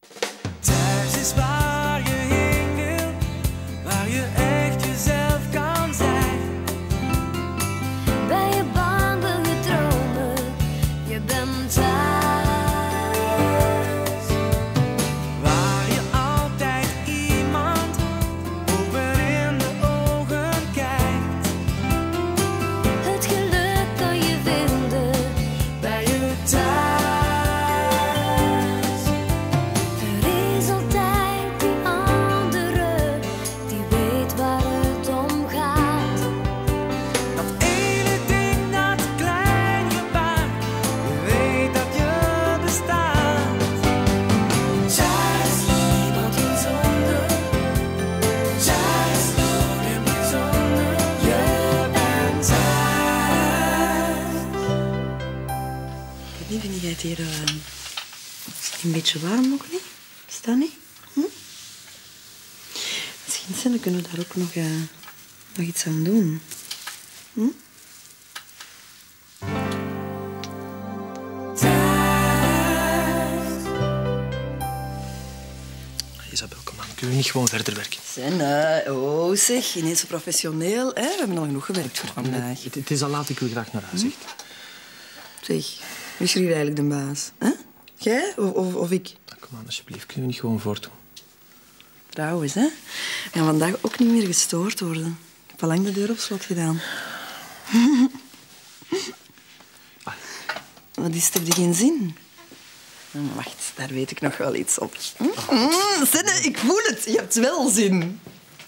Thuis is waar je heen wil, waar je echt jezelf kan zijn. Ben je bang, wil je dromen, je bent thuis. Waar je altijd iemand open in de ogen kijkt. Het geluk kan je vinden bij je thuis. Er is altijd die andere die weet waar het om gaat. Dat ene ding dat klein je maakt, je weet dat je bestaat. Thuis, niemand bijzonder. Thuis, nooit bijzonder. Je bent thuis. Ik weet niet, vind jij het hier een beetje warm nog niet? Is dat niet? Misschien kunnen we daar ook nog iets aan doen. Isabel, kom aan. Kunnen we niet gewoon verder werken? Zeg, ineens zo professioneel. Hè? We hebben al genoeg gewerkt voor vandaag. Het is al laat, ik wil graag naar huis. Echt. Zeg, wie is hier eigenlijk de baas? Hè? Jij of ik? Kom aan, alsjeblieft. Kunnen we niet gewoon voortdoen? Trouwens, hè? We gaan vandaag ook niet meer gestoord worden. Ik heb al lang de deur op slot gedaan. Wat is het, heb je geen zin? Wacht, daar weet ik nog wel iets op. Senne, ik voel het. Je hebt wel zin.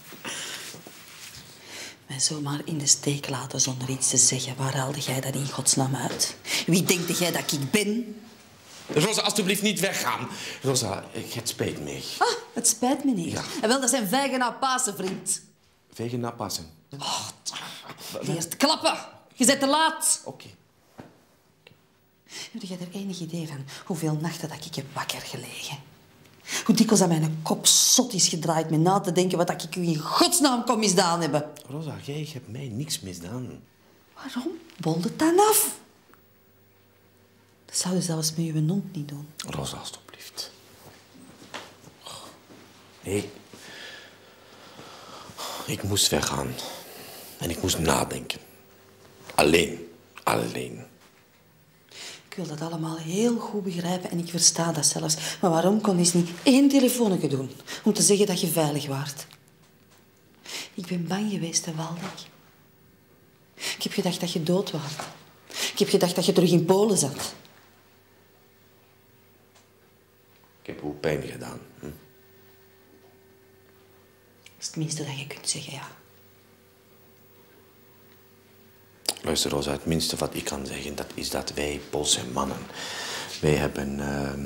Mij zomaar in de steek laten zonder iets te zeggen. Waar haalde jij dat in godsnaam uit? Wie denkt jij dat ik ben? Rosa, alstublieft niet weggaan. Rosa, het spijt me. Ah, het spijt me niet. Ja. En wel, dat zijn vijgen na Pasen, vriend. Vegen napassen. Eerst klappen. Je bent te laat. Oké. Heb jij er enig idee van hoeveel nachten dat ik heb wakker gelegen? Hoe dikwijls dat mijn kop zot is gedraaid met na te denken wat ik u in godsnaam kon misdaan hebben? Rosa, jij hebt mij niks misdaan. Waarom? Bol het dan af. Dat zou je zelfs met je hond niet doen. Rosa, alstublieft. Nee. Ik moest weggaan. En ik moest nadenken. Alleen. Ik wil dat allemaal heel goed begrijpen en ik versta dat zelfs. Maar waarom kon je niet 1 telefoonnetje doen om te zeggen dat je veilig waart? Ik ben bang geweest, hè, Waldeck. Ik heb gedacht dat je dood was. Ik heb gedacht dat je terug in Polen zat. Ik heb hoe pijn gedaan. Dat is het minste dat je kunt zeggen, ja. Luister, Rosa, het minste wat ik kan zeggen, dat is dat wij Poolse mannen... Wij hebben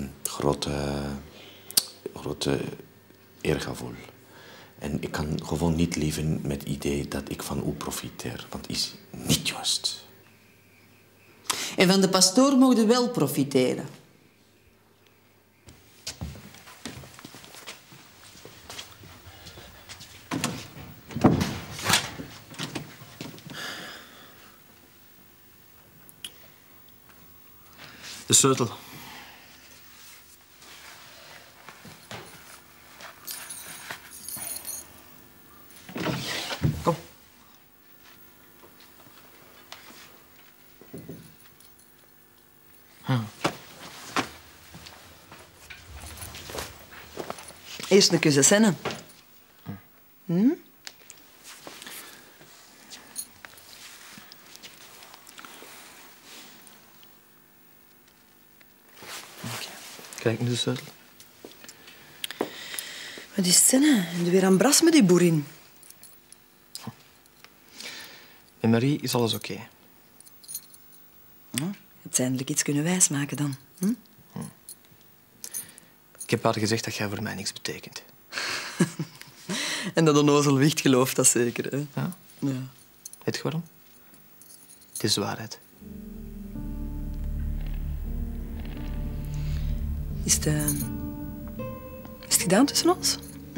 grote eergevoel. En ik kan gewoon niet leven met het idee dat ik van u profiteer. Want het is niet juist. En van de pastoor mogen we wel profiteren. De sleutel. Kom. Eerst een kus, Senne. Kijk nu de sleutel. Wat is Senne? En weer aan bras met die boerin. Met Marie is alles oké. Het eindelijk iets kunnen wijsmaken dan. Ik heb haar gezegd dat jij voor mij niks betekent. En dat onnozel wicht gelooft dat zeker, hè? Ja? Ja. Weet je waarom? Het is de waarheid. Is het gedaan tussen ons?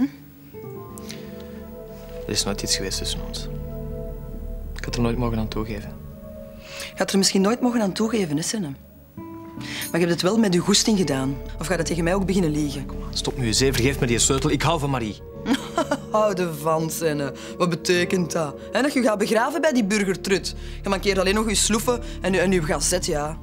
Er is nooit iets geweest tussen ons. Ik had er nooit mogen aan toegeven. Je had er misschien nooit mogen aan toegeven, hè, Senne? Maar je hebt het wel met je goesting gedaan. Of gaat het tegen mij ook beginnen liegen? Kom aan. stop nu eens, hè. Vergeef me die sleutel. Ik hou van Marie. Houden van, Senne. Wat betekent dat? Hè, dat je gaat begraven bij die burgertrut. Je mankeert alleen nog je sloeven en je gazet, ja.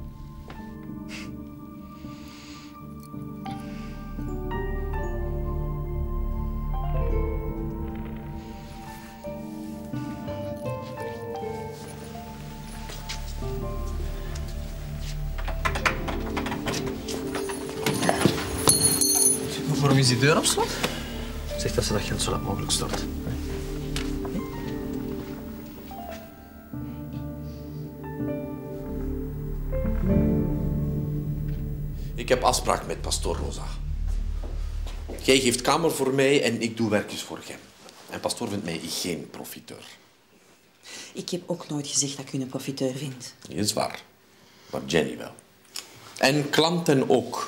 Waarom is die deur op slot? Zeg dat ze dat geld zo laat mogelijk stort. Ik heb afspraak met pastoor Rosa. Jij geeft kamer voor mij en ik doe werkjes voor hem. En pastoor vindt mij geen profiteur. Ik heb ook nooit gezegd dat ik u een profiteur vind. Is waar. Maar Jenny wel. En klanten ook.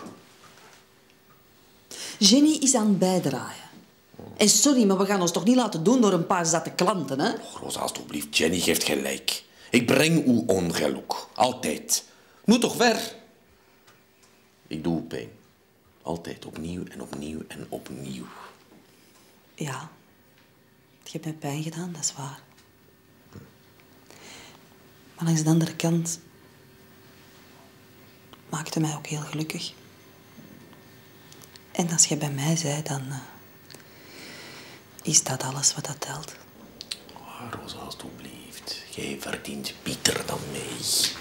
Jenny is aan het bijdraaien. En sorry, maar we gaan ons toch niet laten doen door een paar zatte klanten, hè? Och, Rosa, alstublieft. Jenny geeft gelijk. Ik breng uw ongeluk. Altijd. Moet toch ver? Ik doe pijn. Altijd opnieuw en opnieuw en opnieuw. Ja, je hebt mij pijn gedaan, dat is waar. Maar langs de andere kant maakte mij ook heel gelukkig. En als je bij mij zei, dan is dat alles wat dat telt. Oh, Rosa, alstublieft. Jij verdient beter dan mij.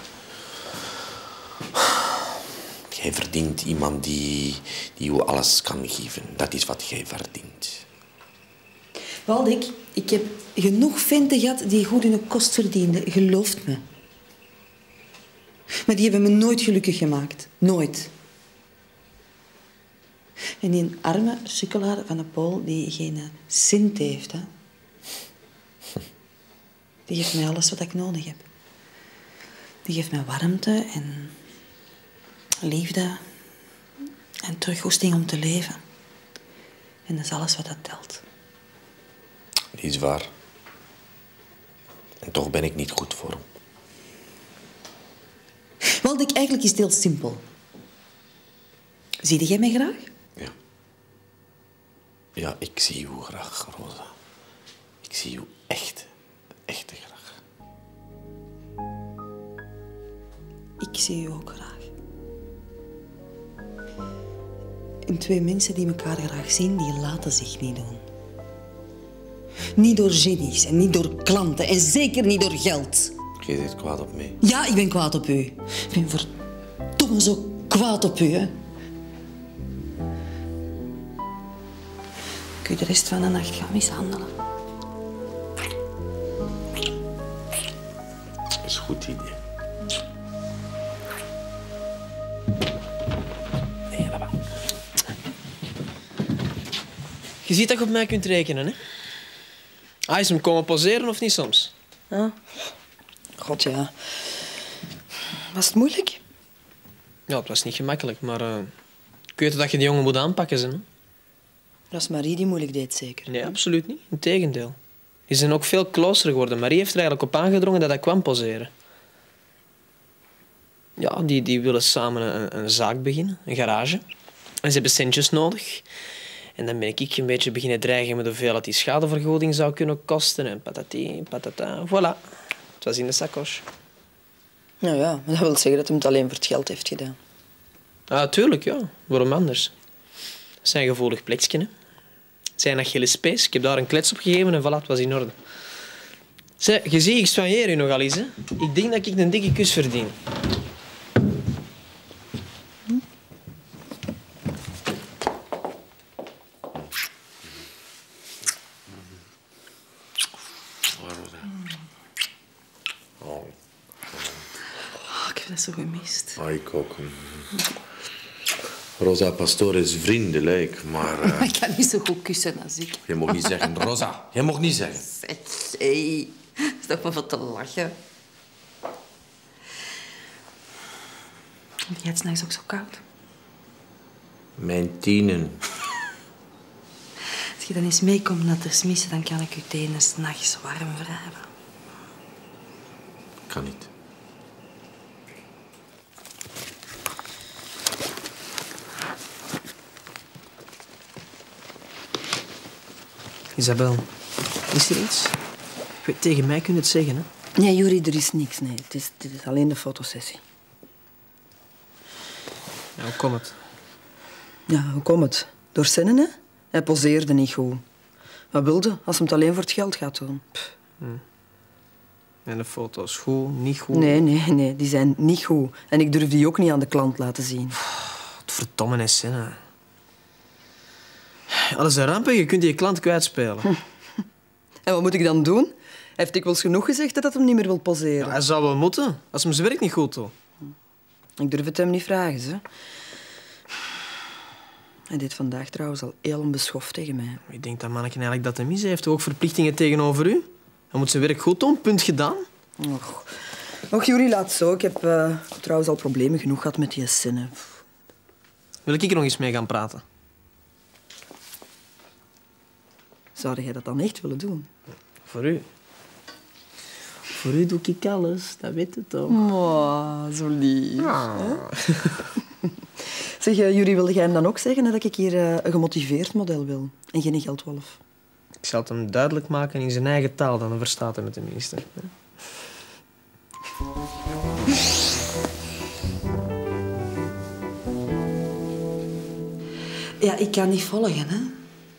Jij verdient iemand die je alles kan geven. Dat is wat jij verdient. Waldik, ik heb genoeg venten gehad die goed hun kost verdienden. Gelooft me. Maar die hebben me nooit gelukkig gemaakt. Nooit. En die arme sukkelaar van de Pool die geen cent heeft, hè. Die geeft mij alles wat ik nodig heb. Die geeft mij warmte en liefde en teruggoesting om te leven. En dat is alles wat dat telt. Die is waar. En toch ben ik niet goed voor hem. Waldik, eigenlijk is het heel simpel. Zie jij mij graag? Ja. Ja, ik zie u graag, Rosa. Ik zie u echt graag. Ik zie u ook graag. En twee mensen die elkaar graag zien, die laten zich niet doen. Niet door genies en niet door klanten en zeker niet door geld. Jij bent kwaad op mij. Ja, ik ben kwaad op u. Ik ben verdomme zo kwaad op u, hè. Ik u de rest van de nacht gaan mishandelen. Dat is een goed idee. Je ziet dat je op mij kunt rekenen, hè? Ah, is hem komen poseren of niet soms? Ja. God, ja. Was het moeilijk? Ja, het was niet gemakkelijk, maar ik weet dat je die jongen moet aanpakken. Hè? Dat is Marie die moeilijk deed, zeker. Nee, absoluut niet. Integendeel. Die zijn ook veel closer geworden. Marie heeft er eigenlijk op aangedrongen dat hij kwam poseren. Ja, die willen samen een zaak beginnen, een garage. En ze hebben centjes nodig. En dan ben ik een beetje beginnen dreigen met hoeveel die schadevergoeding zou kunnen kosten. En patati, patata. Voilà. Het was in de sacoche. Nou ja, maar dat wil zeggen dat hij het alleen voor het geld heeft gedaan. Ah, tuurlijk, ja. Waarom anders? Dat zijn gevoelig plekje, hè. Zijn Achillespees. Ik heb daar een klets op gegeven en voilà, het was in orde. Zeg, je ziet, ik soigneer u nogal eens, hè. Ik denk dat ik een dikke kus verdien. Ik heb dat zo gemist. Ah, ik ook. Rosa Pastoor is vriendelijk, maar... Maar ik kan niet zo goed kussen als ik. Je mag niet zeggen, Rosa. Je mag niet zeggen. Hey, dat is toch maar voor te lachen. Vind jij het 's nachts ook zo koud? Mijn tienen. Als je dan eens meekomt naar de smissen, dan kan ik je tenen 's nachts warm wrijven. Kan niet. Isabel, is er iets? Tegen mij kun je het zeggen, hè? Nee, Juri, er is niks. Nee. Het is alleen de fotosessie. Ja, hoe komt het? Ja, hoe komt het? Door zinnen, hè? Hij poseerde niet goed. Wat wilde als hem het alleen voor het geld gaat doen? Pff. En de foto's, goed, niet goed? Nee, die zijn niet goed. En ik durf die ook niet aan de klant laten zien. Het verdomme is zinnen. Alles een ramp en je kunt je klant kwijtspelen. En wat moet ik dan doen? Hij heeft dikwijls genoeg gezegd dat hij niet meer wil poseren. Ja, hij zou wel moeten, als hem zijn werk niet goed doet. Ik durf het hem niet vragen, hè. Hij deed vandaag trouwens al heel onbeschoft tegen mij. Ik denk dat manneken eigenlijk dat hij mis heeft. Ook verplichtingen tegenover u. Hij moet zijn werk goed doen, punt gedaan. Och, Juri, laat zo. Ik heb trouwens al problemen genoeg gehad met die zinnen. Wil ik er nog eens mee gaan praten? Zou jij dat dan echt willen doen? Voor u. Voor u doe ik alles, dat weet je toch? Oh, zo lief. Zeg, Juri, wilde jij hem dan ook zeggen dat ik hier een gemotiveerd model wil en geen geldwolf? Ik zal het hem duidelijk maken in zijn eigen taal, dan verstaat hij het tenminste. Ja, ik kan niet volgen, hè.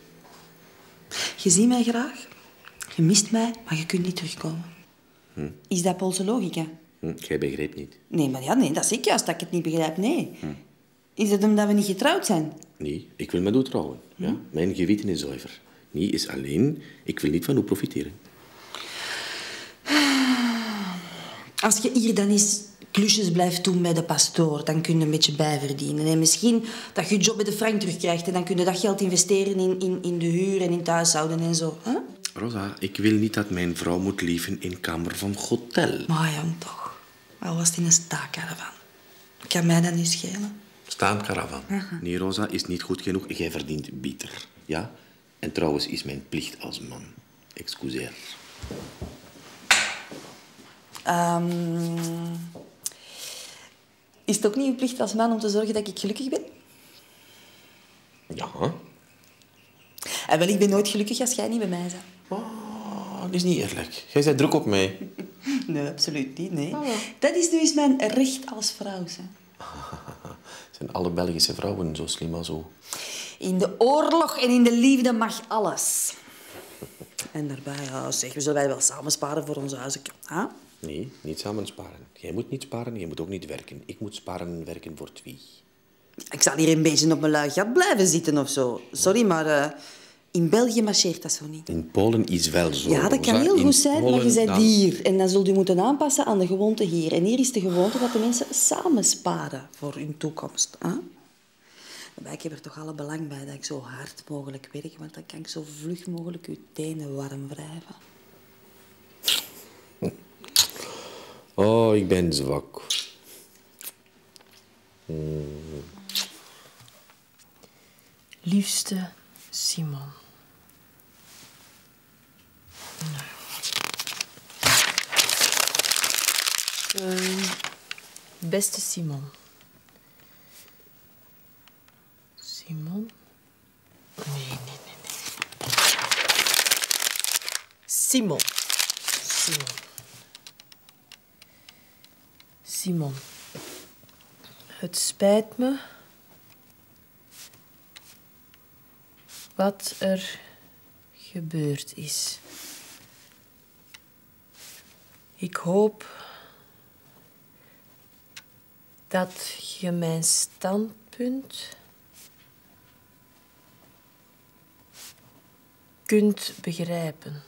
Je ziet mij graag, je mist mij, maar je kunt niet terugkomen. Is dat Poolse logica? Jij begrijpt niet. Nee, maar ja, nee, dat is ik juist dat ik het niet begrijp, nee. Is het omdat we niet getrouwd zijn? Nee, ik wil met u trouwen. Ja? Mijn geweten is zuiver. Nee, is alleen, ik wil niet van u profiteren. Als je hier dan eens klusjes blijft doen bij de pastoor, dan kun je een beetje bijverdienen. En misschien dat je je job bij de Frank terugkrijgt en dan kun je dat geld investeren in de huur en in het huishouden en zo. Hè? Rosa, ik wil niet dat mijn vrouw moet leven in kamer van hotel. Maar jong, toch. Al was het in een staakkaravan. Kan mij dat niet schelen? Staankaravan. Nee, Rosa, is niet goed genoeg. Jij verdient beter. Ja? En trouwens is mijn plicht als man. Excuseer. Is het ook niet uw plicht als man om te zorgen dat ik gelukkig ben? Ja. En wel, ik ben nooit gelukkig als jij niet bij mij bent. Oh, dat is niet eerlijk. Jij bent druk op mij. Nee, absoluut niet, nee. Dat is nu eens mijn recht als vrouw. Hè. Zijn alle Belgische vrouwen zo slim als zo? In de oorlog en in de liefde mag alles. En daarbij, ja, zeg, we zullen wij wel samen sparen voor ons huisje. Huh? Nee, niet samen sparen. Jij moet niet sparen, jij moet ook niet werken. Ik moet sparen en werken voor twee. Ik zal hier een beetje op mijn lui gat blijven zitten of zo. Sorry, maar in België marcheert dat zo niet. In Polen is wel zo. Ja, dat kan Rosa. heel In goed zijn, maar je Polen bent dan- hier. En dan zult u moeten aanpassen aan de gewoonte hier. En hier is de gewoonte dat de mensen samen sparen voor hun toekomst. Hè? Maar ik heb er toch alle belang bij dat ik zo hard mogelijk werk, want dan kan ik zo vlug mogelijk uw tenen warm wrijven. Oh, ik ben zwak. Liefste Simon. Beste Simon. Simon? Nee. Simon. Simon. Het spijt me wat er gebeurd is. Ik hoop dat je mijn standpunt kunt begrijpen.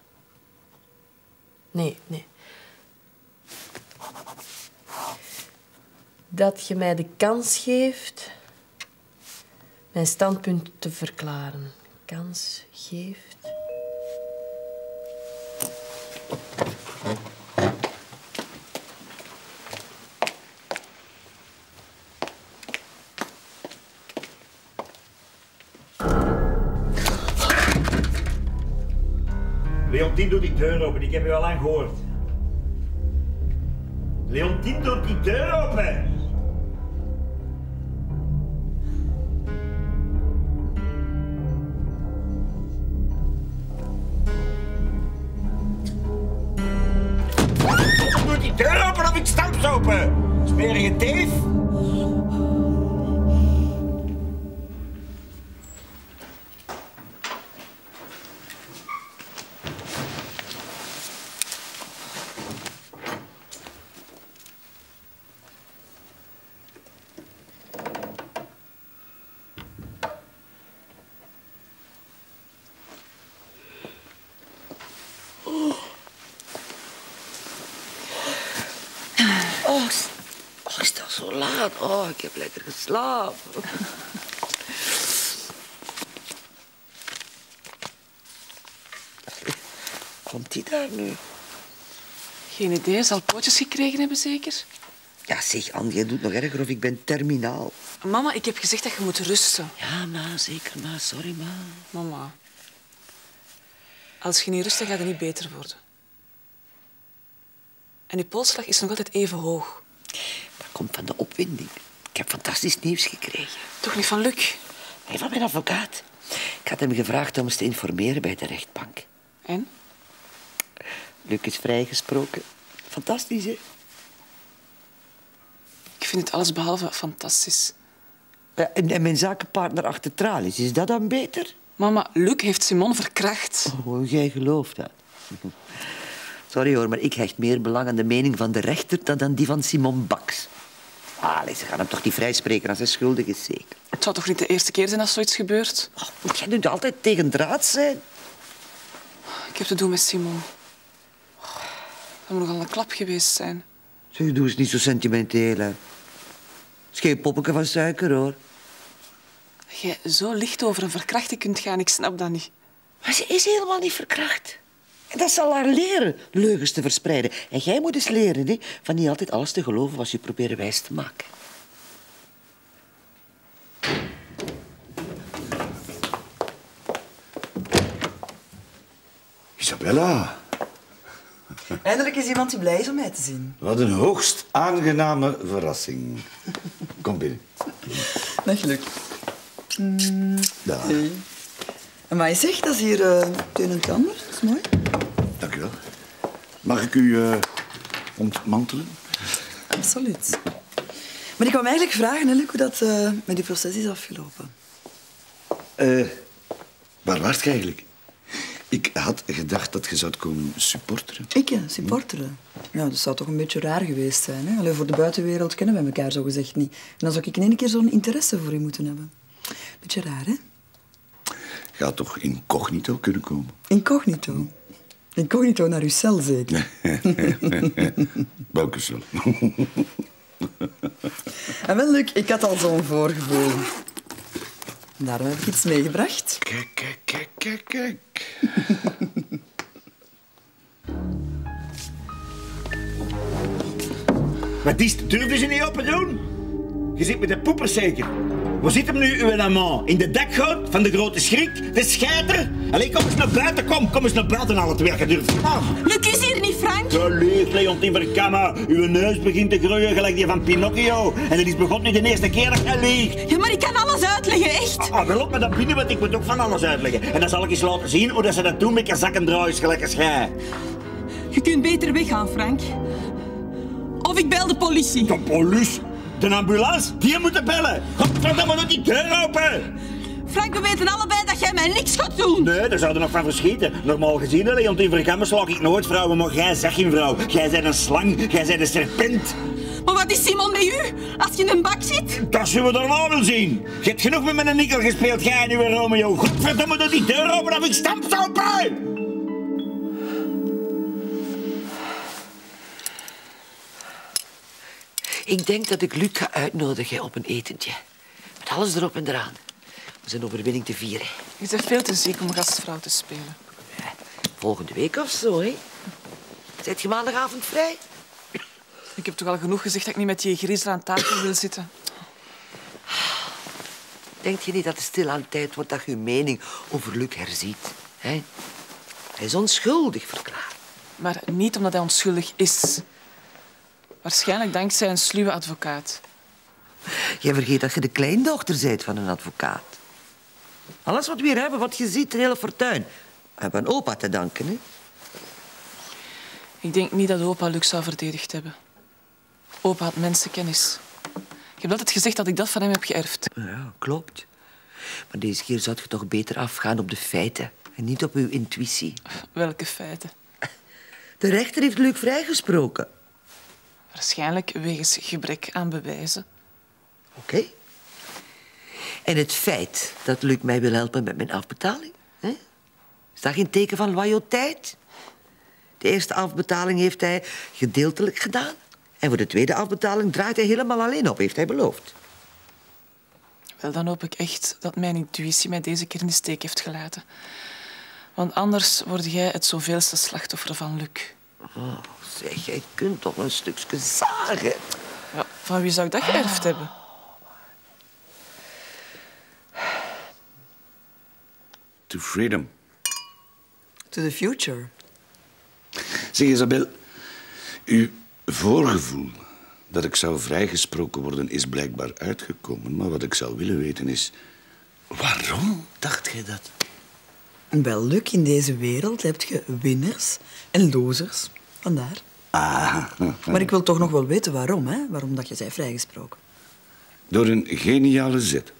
Nee. Dat je mij de kans geeft mijn standpunt te verklaren. Kans geeft. Leontien doet die deur open, ik heb u al lang gehoord. Leontien doet die deur open! Smerige teef. Oh, is dat zo laat? Oh, ik heb lekker geslapen. Komt die daar nu? Geen idee, zal pootjes gekregen hebben zeker? Ja, zeg, Anne, jij doet nog erger of ik ben terminaal. Mama, ik heb gezegd dat je moet rusten. Ja, ma, zeker, ma. Sorry, ma. Mama, als je niet rustig gaat het niet beter worden. En je polsslag is nog altijd even hoog. Dat komt van de opwinding. Ik heb fantastisch nieuws gekregen. Toch niet van Luc? Nee, van mijn advocaat. Ik had hem gevraagd om eens te informeren bij de rechtbank. En? Luc is vrijgesproken. Fantastisch, hè? Ik vind het allesbehalve fantastisch. Ja, en mijn zakenpartner achter tralies, is dat dan beter? Mama, Luc heeft Simon verkracht. Oh, jij gelooft dat. Sorry hoor, maar ik hecht meer belang aan de mening van de rechter dan aan die van Simon Baks. Allee, ze gaan hem toch niet vrijspreken als hij schuldig is, zeker? Het zou toch niet de eerste keer zijn als zoiets gebeurt? Oh, moet jij nu altijd tegen draad zijn? Ik heb te doen met Simon. Dat moet nogal een klap geweest zijn. Zeg, doe eens niet zo sentimenteel, hè. Het is geen poppetje van suiker, hoor. Dat jij zo licht over een verkrachte kunt gaan, ik snap dat niet. Maar ze is helemaal niet verkracht. En dat zal haar leren, leugens te verspreiden. En jij moet eens leren, hè, van niet altijd alles te geloven wat je proberen wijs te maken. Isabella. Eindelijk is iemand die blij is om mij te zien. Wat een hoogst aangename verrassing. Kom binnen. Dag, Luc. Dag. Hey. Maar je zegt, dat is hier teun en kamer. Dat is mooi. Dank u wel. Mag ik u ontmantelen? Absoluut. Maar ik kwam eigenlijk vragen, hè, Luc, hoe dat met die proces is afgelopen. Waar waart je eigenlijk? Ik had gedacht dat je zou komen supporteren. Ik, ja, supporteren. Ja, dat zou toch een beetje raar geweest zijn. Hè? Allee, voor de buitenwereld kennen we elkaar zo gezegd niet. En dan zou ik in één keer zo'n interesse voor je moeten hebben. Beetje raar, hè? Gaat toch incognito kunnen komen? Incognito? Incognito naar uw cel, zeker? Welke cel? En wel, Luc, ik had al zo'n voorgevoel. Daarom heb ik iets meegebracht. Kijk. Wat is het? Durven ze niet open doen? Je zit met de poepers zeker. Waar zit hem nu, uw amant? In de dekgoot van de grote schrik? De scheiter? Allee, kom eens naar buiten, kom eens naar buiten, alle twee. Je durft aan. Luc is hier niet, Frank. Zo leeg, Leontien Verkammen. Uw neus begint te groeien gelijk die van Pinocchio. En dat is begot niet de eerste keer dat je liegt. Ja, maar ik kan alles uitleggen, echt. Wel op met dat binnen, want ik moet ook van alles uitleggen. En dan zal ik eens laten zien hoe dat ze dat doen met je zakkendraaiers gelijk als jij. Je kunt beter weggaan, Frank. Of ik bel de politie. De politie? De ambulance? Die moeten bellen. Godverdomme, doe die deur open. Frank, we weten allebei dat jij mij niks gaat doen. Nee, daar zou er nog van verschieten. Normaal gezien, Leontien Verkammen, slag ik nooit vrouwen, maar jij zegt geen vrouw. Jij bent een slang, jij bent een serpent. Maar wat is Simon met u? Als je in een bak zit? Dat zullen we daarna wel zien. Je hebt genoeg met mijn nikkel gespeeld, jij en uw Romeo. Godverdomme, doe die deur open of ik stamp ze open. Ik denk dat ik Luc ga uitnodigen op een etentje. Met alles erop en eraan. Om zijn overwinning te vieren. Je bent veel te ziek om gastvrouw te spelen. Ja, volgende week of zo, hè? Zijt je maandagavond vrij? Ik heb toch al genoeg gezegd dat ik niet met die griezel aan tafel wil zitten. Denk je niet dat het stilaan tijd wordt dat je je mening over Luc herziet? Hè? Hij is onschuldig verklaard. Maar niet omdat hij onschuldig is. Waarschijnlijk dankzij een sluwe advocaat. Jij vergeet dat je de kleindochter bent van een advocaat. Alles wat we hier hebben, wat je ziet, de hele fortuin, hebben we aan opa te danken, hè? Ik denk niet dat opa Luc zou verdedigd hebben. Opa had mensenkennis. Ik heb altijd gezegd dat ik dat van hem heb geërfd. Ja, klopt. Maar deze keer zou je toch beter afgaan op de feiten en niet op uw intuïtie. Welke feiten? De rechter heeft Luc vrijgesproken. Waarschijnlijk wegens gebrek aan bewijzen. Oké. En het feit dat Luc mij wil helpen met mijn afbetaling, hè? Is dat geen teken van loyaliteit? De eerste afbetaling heeft hij gedeeltelijk gedaan. En voor de tweede afbetaling draait hij helemaal alleen op, heeft hij beloofd. Wel, dan hoop ik echt dat mijn intuïtie mij deze keer in de steek heeft gelaten. Want anders word jij het zoveelste slachtoffer van Luc. Oh, zeg, jij kunt toch een stukje zagen? Ja, van wie zou ik dat geërfd hebben? To freedom. To the future. Zeg, Isabel, uw voorgevoel dat ik zou vrijgesproken worden is blijkbaar uitgekomen. Maar wat ik zou willen weten is... waarom dacht jij dat? Wel, Luc, in deze wereld heb je winners en losers. Vandaar. Ah. Maar ik wil toch nog wel weten waarom, hè? Waarom dat je zij vrijgesproken. Door een geniale zet.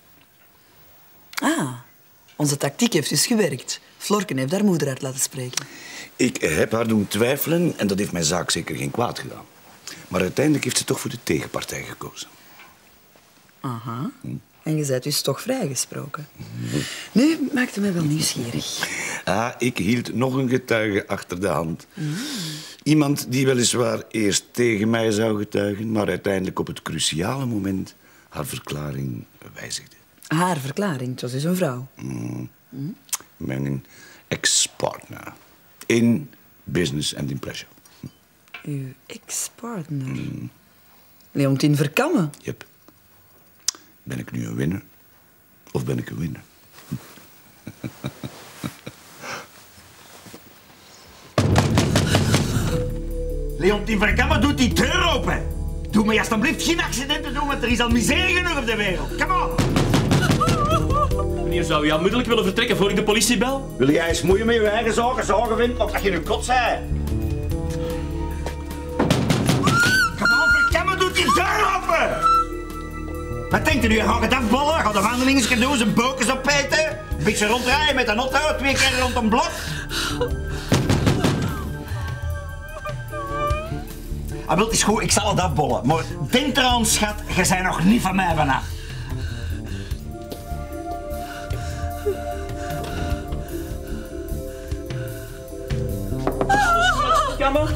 Ah, onze tactiek heeft dus gewerkt. Florken heeft haar moeder uit laten spreken. Ik heb haar doen twijfelen en dat heeft mijn zaak zeker geen kwaad gedaan. Maar uiteindelijk heeft ze toch voor de tegenpartij gekozen. Aha. En je bent dus toch vrijgesproken. Nu maakte mij wel nieuwsgierig. Ah, ik hield nog een getuige achter de hand. Iemand die weliswaar eerst tegen mij zou getuigen, maar uiteindelijk op het cruciale moment haar verklaring wijzigde. Haar verklaring, het was dus een vrouw. Mijn ex-partner. In business and in pleasure. Uw ex-partner? Leontien Verkamme? Yep. Ben ik nu een winnaar? Of ben ik een winnaar? Leontien Verkamme doet die deur open. Doe me alsjeblieft geen accidenten doen, want er is al miserie genoeg op de wereld. Kom op! Meneer, zou u onmiddellijk willen vertrekken voor ik de politie bel? Wil jij eens moeien met je eigen zaken? Zorgen vindt of dat je een kot zei? Kom op, Verkamme doet die deur open! Wat denkt u nu? Ga je het afballen? Ga de wandelingen doen, zijn bokens opeten? Een beetje ronddraaien met een auto, 2 keer rond een blok? Ah, wel, het is goed, ik zal het afbollen. Maar denk eraan, schat, je bent nog niet van mij vanaf. Jammer.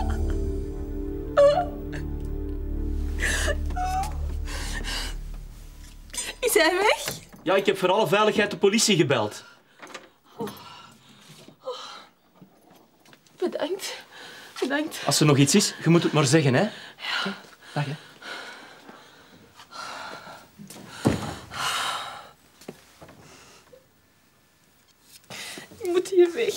Is hij weg? Ja, ik heb voor alle veiligheid de politie gebeld. Bedankt. Bedankt. Als er nog iets is, je moet het maar zeggen, hè? Ja. Dag, hè. Ik moet hier weg.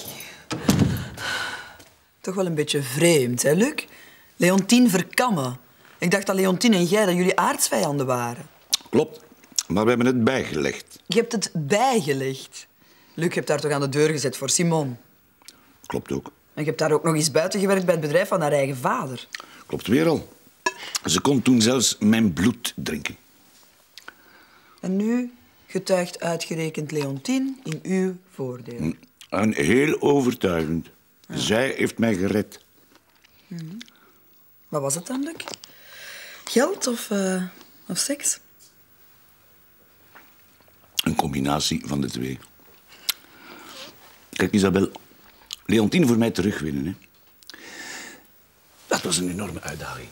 Toch wel een beetje vreemd, hè, Luc? Leontien Verkamme. Ik dacht dat Leontien en jij dat jullie aardsvijanden waren. Klopt, maar we hebben het bijgelegd. Je hebt het bijgelegd. Luc, je hebt daar toch aan de deur gezet voor Simon. Klopt ook. En je hebt daar ook nog eens buiten gewerkt bij het bedrijf van haar eigen vader. Klopt weer al. Ze kon toen zelfs mijn bloed drinken. En nu getuigt uitgerekend Leontien in uw voordeel. En heel overtuigend. Ja. Zij heeft mij gered. Wat was het dan, Luc? Geld of seks? Een combinatie van de twee. Kijk, Isabel, Leontien voor mij terugwinnen, hè? Dat was een enorme uitdaging.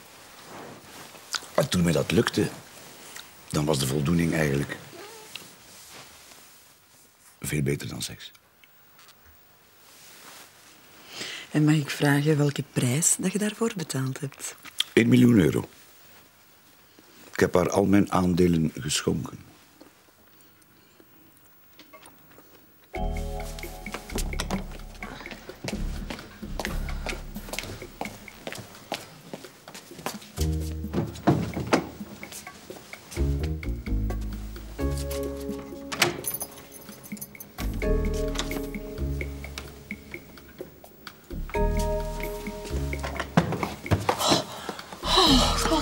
En toen mij dat lukte, dan was de voldoening eigenlijk veel beter dan seks. En mag ik vragen welke prijs dat je daarvoor betaald hebt? 1 miljoen euro. Ik heb haar al mijn aandelen geschonken.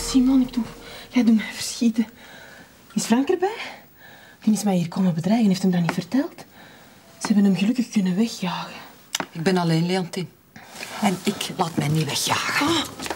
Simon, jij doet mij verschieten. Is Frank erbij? Die is mij hier komen bedreigen, heeft hem dat niet verteld. Ze hebben hem gelukkig kunnen wegjagen. Ik ben alleen, Leontien. En ik laat mij niet wegjagen.